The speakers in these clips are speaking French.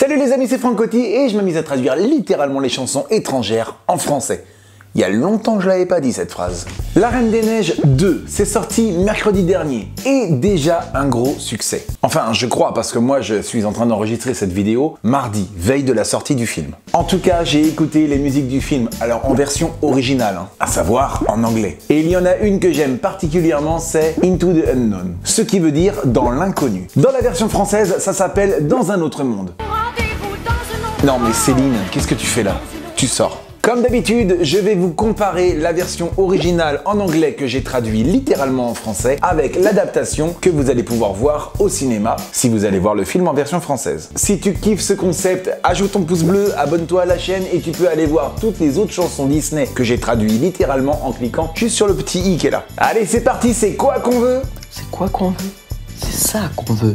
Salut les amis, c'est Franck Coty et je m'amuse à traduire littéralement les chansons étrangères en français. Il y a longtemps que je l'avais pas dit cette phrase. La Reine des Neiges 2, c'est sorti mercredi dernier et déjà un gros succès. Enfin, je crois parce que moi je suis en train d'enregistrer cette vidéo mardi, veille de la sortie du film. En tout cas, j'ai écouté les musiques du film, alors en version originale, à savoir en anglais. Et il y en a une que j'aime particulièrement, c'est Into the Unknown, ce qui veut dire dans l'inconnu. Dans la version française, ça s'appelle Dans un autre monde. Non mais Céline, qu'est-ce que tu fais là? Tu sors. Comme d'habitude, je vais vous comparer la version originale en anglais que j'ai traduit littéralement en français avec l'adaptation que vous allez pouvoir voir au cinéma si vous allez voir le film en version française. Si tu kiffes ce concept, ajoute ton pouce bleu, abonne-toi à la chaîne et tu peux aller voir toutes les autres chansons Disney que j'ai traduit littéralement en cliquant juste sur le petit i qui est là. Allez, c'est parti, c'est quoi qu'on veut? C'est quoi qu'on veut? C'est ça qu'on veut.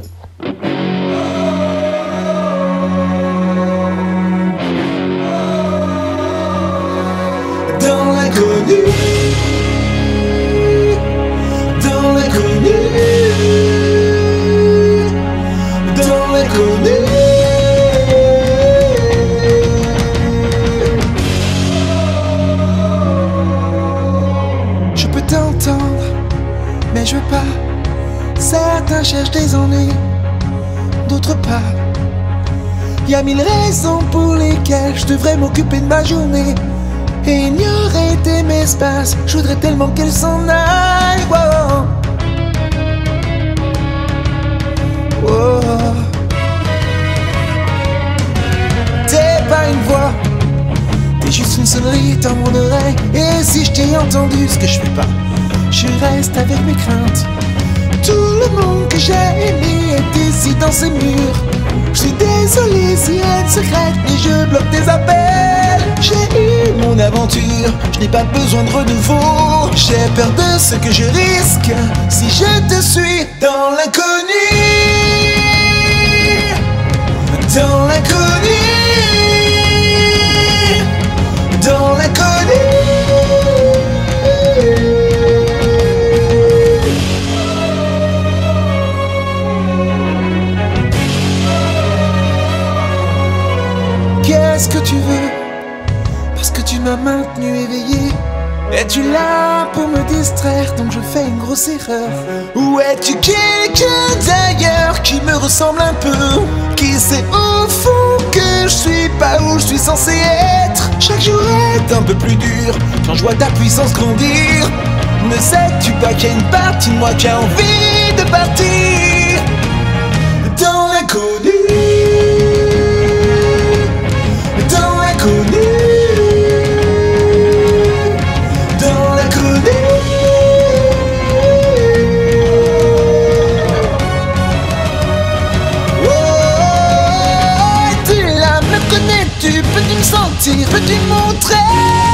Dans l'inconnu, dans l'inconnu, dans l'inconnu. Je peux t'entendre, mais je veux pas. Certains cherchent des ennuis, d'autres pas. Y a 1000 raisons pour lesquelles je devrais m'occuper de ma journée et ignorer tes espaces. Je voudrais tellement qu'elle s'en aille. Wow. Wow. T'es pas une voix, t'es juste une sonnerie dans mon oreille. Et si je t'ai entendu, ce que je fais pas, je reste avec mes craintes. Tout le monde que j'ai aimé est ici dans ces murs. Je suis désolé, sirène secrète, mais je bloque tes appels. J'ai eu mon aventure, je n'ai pas besoin de renouveau. J'ai peur de ce que je risque si je te suis dans l'inconnu. Dans l'inconnu. Dans l'inconnu. Qu'est-ce que tu veux? Parce que tu m'as maintenu éveillé. Es-tu là pour me distraire? Donc je fais une grosse erreur. Ou es-tu quelqu'un d'ailleurs qui me ressemble un peu? Qui sait au fond que je suis pas où je suis censé être? Chaque jour est un peu plus dur quand je vois ta puissance grandir. Ne sais-tu pas qu'il y a une partie de moi qui a envie de partir dans l'inconnu? Dans l'inconnu. Oh, tu là, me connais-tu? Peux-tu me sentir? Peux-tu me montrer?